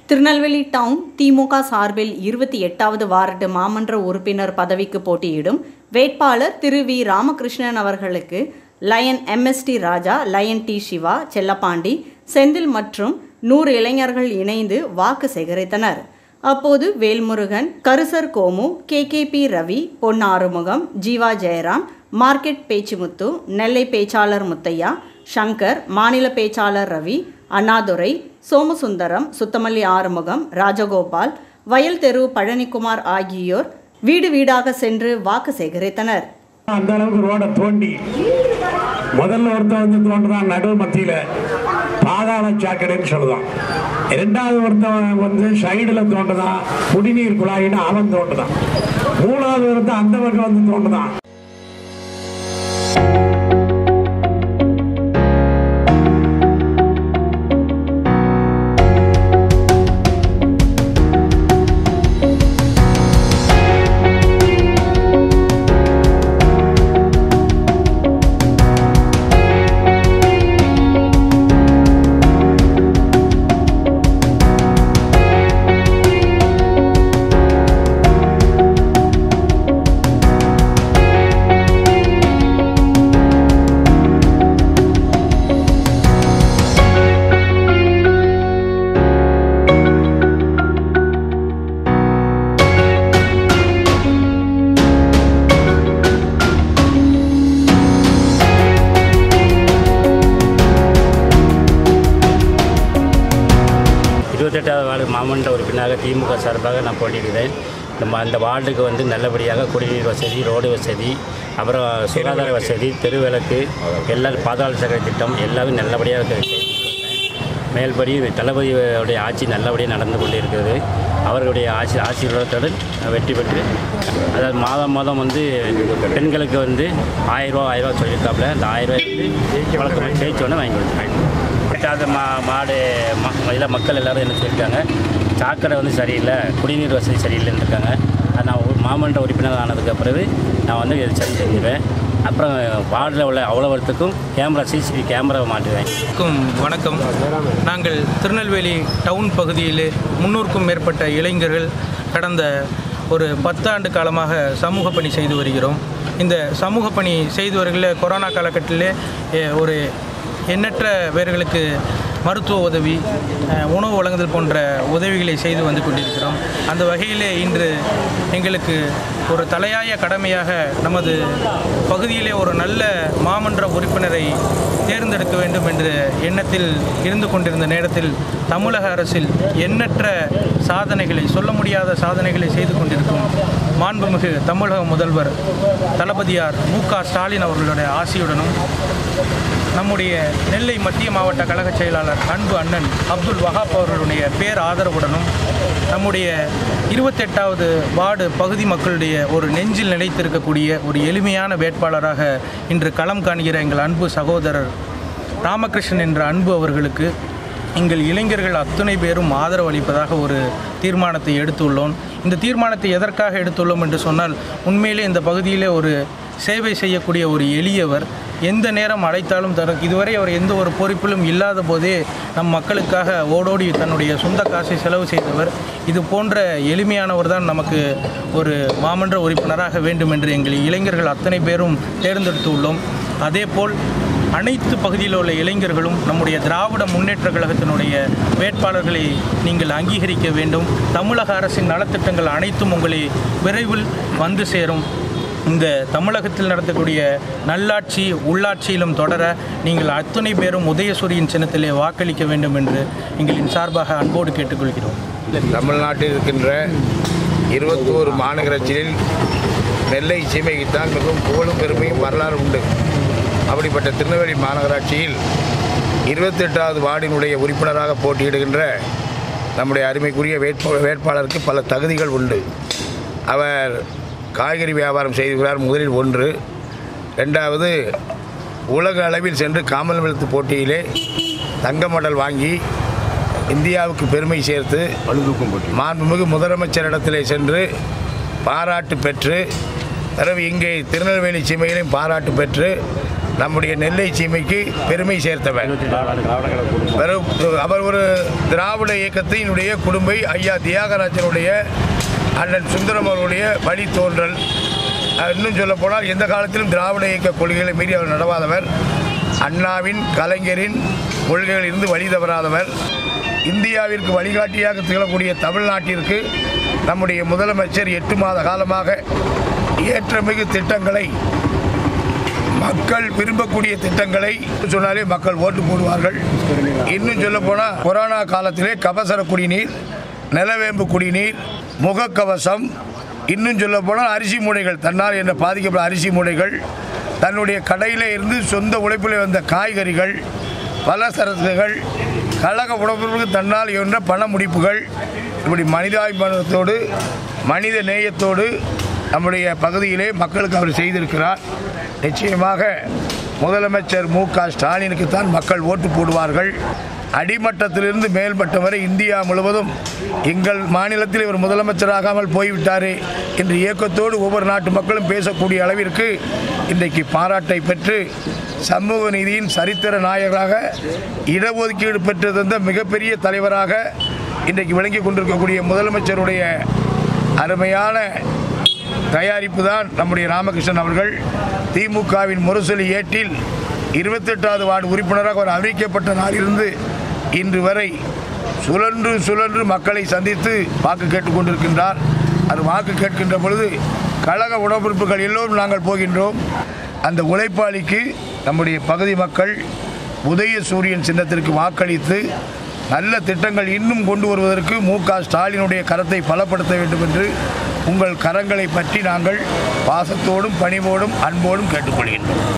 Tirunelveli down திமுக சார்பில் 28வது ward மாமன்ற உறுப்பினர் பதவிக்கு போட்டியிடும் வேட்பாளர் திரு வி ராமகிருஷ்ணன் அவர்களுக்கு lion MST Raja, lion T Siva, Sellapandi, Senthil மற்றும் 100 இளைஞர்கள் இணைந்து வாக்கு சேகரித்தனர். அப்போது வேல்முருகன், கருசர் கோமு, KKP ரவி, பொன் ஆறுமுகம், ஜீவா ஜெயராம், மார்க்கெட் பேச்சுமுத்து, நெல்லை பேச்சாளர் முத்தையா, சங்கர், மாநில பேச்சாளர் ரவி, அண்ணாதுரை, சோமசுந்தரம், சுத்தமல்லி ஆறுமுகம், ராஜகோபால், வயல் தெரு பழனிக்குமார் ஆகியோர் வீடு வீடாக சென்று வாக்கு சேகரித்தனர். அந்த அளவுக்கு ரோட தோண்டி முதல்ல ஒருத்தன் தோன்றுதான் நடு மத்தியில பாதாள சாக்கடைன்னு சொல்லுதான். இரண்டாவது ஒருத்தன் சைடுல தோன்றுதான் குடிநீர் குழாயின்னு அவன் தோன்றுதான். மூணாவது ஒருத்தன் அந்த பக்கம் தோன்றுதான். வார்டு மாமன்ற உறுப்பினராக திமுக சார்பாக நான் போட்டியிடுகிறேன். அந்த வார்டுக்கு நல்லபடியாக குடிநீர் வசதி, ரோடு வசதி, அப்புறம் சுகாதார வசதி, தெருவிளக்கு, எல்லாம் பாதாள சாக்கடை திட்டம் எல்லாமே நல்லபடியாக மேல்படி தளபதியுடைய ஆட்சி நல்லபடியாக நடந்து கொண்டு இருக்கிறது. அவர்களுடைய ஆசீர்வாதத்துடன் வெற்றி பெற்று, அதாவது மாதம் பெண்களுக்கு 1000 ரூபா சொல்லியிருக்காப்புல. அந்த 1000 ரூபாய் ஜெயிச்சோன்னே வாங்கி கொடுத்தாங்க. மாடு இதில் மக்கள் எல்லோரும் என்ன சொல்லியிருக்காங்க, சாக்கடை சரியில்லை, குடிநீர் வசதி சரியில்லைன்னு இருக்காங்க. நான் மாமன்ற உறுப்பினர் ஆனதுக்கு பிறகு நான் இதை சரி செஞ்சுருவேன். அப்புறம் வார்டில் உள்ள அவ்வளோத்துக்கும் CCTV கேமரா மாட்டுவேன். வணக்கம். நாங்கள் திருநெல்வேலி டவுன் பகுதியில் 300க்கும் மேற்பட்ட இளைஞர்கள் கடந்த ஒரு 10 ஆண்டு காலமாக சமூக பணி செய்து வருகிறோம். இந்த சமூக பணி செய்து வருகிற கொரோனா காலகட்டத்திலே ஒரு எண்ணற்ற பேர்களுக்கு மருத்துவ உதவி, உணவு வழங்குதல் போன்ற உதவிகளை செய்து வந்து கொண்டிருக்கிறோம். அந்த வகையிலே இன்று எங்களுக்கு ஒரு தலையாய கடமையாக நமது பகுதியிலே ஒரு நல்ல மாமன்ற உறுப்பினரை தேர்ந்தெடுக்க வேண்டும் என்ற எண்ணத்தில் இருந்து கொண்டிருந்த நேரத்தில் தமிழக அரசில் எண்ணற்ற சாதனைகளை, சொல்ல முடியாத சாதனைகளை செய்து கொண்டிருக்கும் மாண்புமிகு தமிழக முதல்வர் தளபதியார் MK ஸ்டாலின் அவர்களுடைய ஆசியுடனும், நம்முடைய நெல்லை மத்திய மாவட்ட கழக செயலாளர் அன்பு அண்ணன் அப்துல் வஹாப் அவர்களுடைய பேர் ஆதரவுடனும், நம்முடைய 28வது வார்டு பகுதி மக்களுடைய ஒரு நெஞ்சில் நிலைத்திருக்கக்கூடிய ஒரு எளிமையான வேட்பாளராக இன்று களம் காண்கிற எங்கள் அன்பு சகோதரர் ராமகிருஷ்ணன் என்ற அன்பு அவர்களுக்கு எங்கள் இளைஞர்கள் அத்தனை பேரும் ஆதரவு அளிப்பதாக ஒரு தீர்மானத்தை எடுத்துள்ளோம். இந்த தீர்மானத்தை எதற்காக எடுத்துள்ளோம் என்று சொன்னால், உண்மையிலே இந்த பகுதியிலே ஒரு சேவை செய்யக்கூடிய ஒரு எளியவர், எந்த நேரம் அழைத்தாலும் இதுவரை அவர் எந்த ஒரு பொறுப்பிலும் இல்லாத போதே நம் மக்களுக்காக ஓடோடி தன்னுடைய சொந்த காசை செலவு செய்தவர். இது போன்ற எளிமையானவர் தான் நமக்கு ஒரு மாமன்ற உறுப்பினராக வேண்டும் என்று எங்கள் இளைஞர்கள் அத்தனை பேரும் தேர்ந்தெடுத்து உள்ளோம். அதேபோல் அனைத்து பகுதியில் உள்ள இளைஞர்களும் நம்முடைய திராவிட முன்னேற்ற கழகத்தினுடைய வேட்பாளர்களை நீங்கள் அங்கீகரிக்க வேண்டும். தமிழக அரசின் நலத்திட்டங்கள் அனைத்தும் உங்களை விரைவில் வந்து சேரும். இந்த தமிழகத்தில் நடத்தக்கூடிய நல்லாட்சி உள்ளாட்சியிலும் தொடர நீங்கள் அத்தனை பேரும் உதயசூரியின் சின்னத்திலே வாக்களிக்க வேண்டும் என்று எங்களின் சார்பாக அன்போடு கேட்டுக்கொள்கிறோம். தமிழ்நாட்டில் இருக்கின்ற 21 மாநகராட்சியில் நெல்லை சீமைக்குத்தான் மிகவும் புகழும் பெருமையும் வரலாறு உண்டு. அப்படிப்பட்ட திருநெல்வேலி மாநகராட்சியில் 28வது வார்டினுடைய உறுப்பினராக போட்டியிடுகின்ற நம்முடைய அருமைக்குரிய வேட்பாளருக்கு பல தகுதிகள் உண்டு. அவர் காய்கறி வியாபாரம் செய்துகிறார், முதலில் ஒன்று. ரெண்டாவது, உலக அளவில் சென்று காமன்வெல்த் போட்டியிலே தங்க மெடல் வாங்கி இந்தியாவுக்கு பெருமை சேர்த்து மாண்புமிகு முதலமைச்சரிடத்திலே சென்று பாராட்டு பெற்று, பிறகு இங்கே திருநெல்வேலி சீமையிலையும் பாராட்டு பெற்று நம்முடைய நெல்லை சீமைக்கு பெருமை சேர்த்தவர். அவர் ஒரு திராவிட இயக்கத்தினுடைய குடும்பை ஐயா தியாகராஜனுடைய அண்ணன் சுந்தரம் அவருடைய வழித்தோன்றல். இன்னும் சொல்ல போனால் எந்த காலத்திலும் திராவிட இயக்க கொள்கைகளை மீறி அவர் நடவாதவர். அண்ணாவின் கலைஞரின் கொள்கைகளில் இருந்து வழி தவறாதவர். இந்தியாவிற்கு வழிகாட்டியாக திகழக்கூடிய தமிழ்நாட்டிற்கு நம்முடைய முதலமைச்சர் 8 மாத காலமாக ஏற்றமிகு திட்டங்களை, மக்கள் விரும்பக்கூடிய திட்டங்களை சொன்னாலே மக்கள் ஓட்டு போடுவார்கள். இன்னும் சொல்ல போனால் கொரோனா காலத்திலே கபசர குடிநீர், நிலவேம்பு குடிநீர், முகக்கவசம், இன்னும் சொல்ல போனால் அரிசி மூடைகள், தன்னால் என்ன பாதிக்கப்பட்ட அரிசி மூடைகள், தன்னுடைய கடையில் இருந்து சொந்த உழைப்பில் வந்த காய்கறிகள், பலசரக்குகள், கழக உடம்புக்கு தன்னால் என்ற பண முடிப்புகள், இப்படி மனிதாபிமானத்தோடு மனித நேயத்தோடு நம்முடைய பகுதியிலே மக்களுக்கு அவர் செய்திருக்கிறார். நிச்சயமாக முதலமைச்சர் மு.க. ஸ்டாலினுக்குத்தான் மக்கள் ஓட்டு போடுவார்கள். அடிமட்டத்திலிருந்து மேல்மட்டம் வரை இந்தியா முழுவதும் எங்கள் மாநிலத்தில் இவர் முதலமைச்சராகாமல் போய்விட்டாரே என்ற இயக்கத்தோடு ஒவ்வொரு நாட்டு மக்களும் பேசக்கூடிய அளவிற்கு இன்றைக்கு பாராட்டை பெற்று சமூக நீதியின் சரித்திர நாயகராக, இடஒதுக்கீடு பெற்று தந்த மிகப்பெரிய தலைவராக இன்றைக்கு விளங்கி கொண்டிருக்கக்கூடிய முதலமைச்சருடைய அருமையான தயாரிப்பு தான் நம்முடைய ராமகிருஷ்ணன் அவர்கள். திமுகவின் முரசொலி ஏட்டில் 28வது வார்டு உறுப்பினராக அவர் அறிவிக்கப்பட்ட நாளிலிருந்து இன்று வரை சுழன்று சுழன்று மக்களை சந்தித்து வாக்கு கேட்டுக்கொண்டிருக்கின்றார். அது வாக்கு கேட்கின்ற பொழுது கழக உடன்பிறப்புகள் எல்லோரும் நாங்கள் போகின்றோம். அந்த உழைப்பாளிக்கு நம்முடைய பகுதி மக்கள் உதயசூரியன் சின்னத்திற்கு வாக்களித்து நல்ல திட்டங்கள் இன்னும் கொண்டு வருவதற்கு மு.க. ஸ்டாலினுடைய கரத்தை பலப்படுத்த வேண்டும் என்று உங்கள் கரங்களை பற்றி நாங்கள் பாசத்தோடும் பணிவோடும் அன்போடும் கேட்டுக்கொள்கின்றோம்.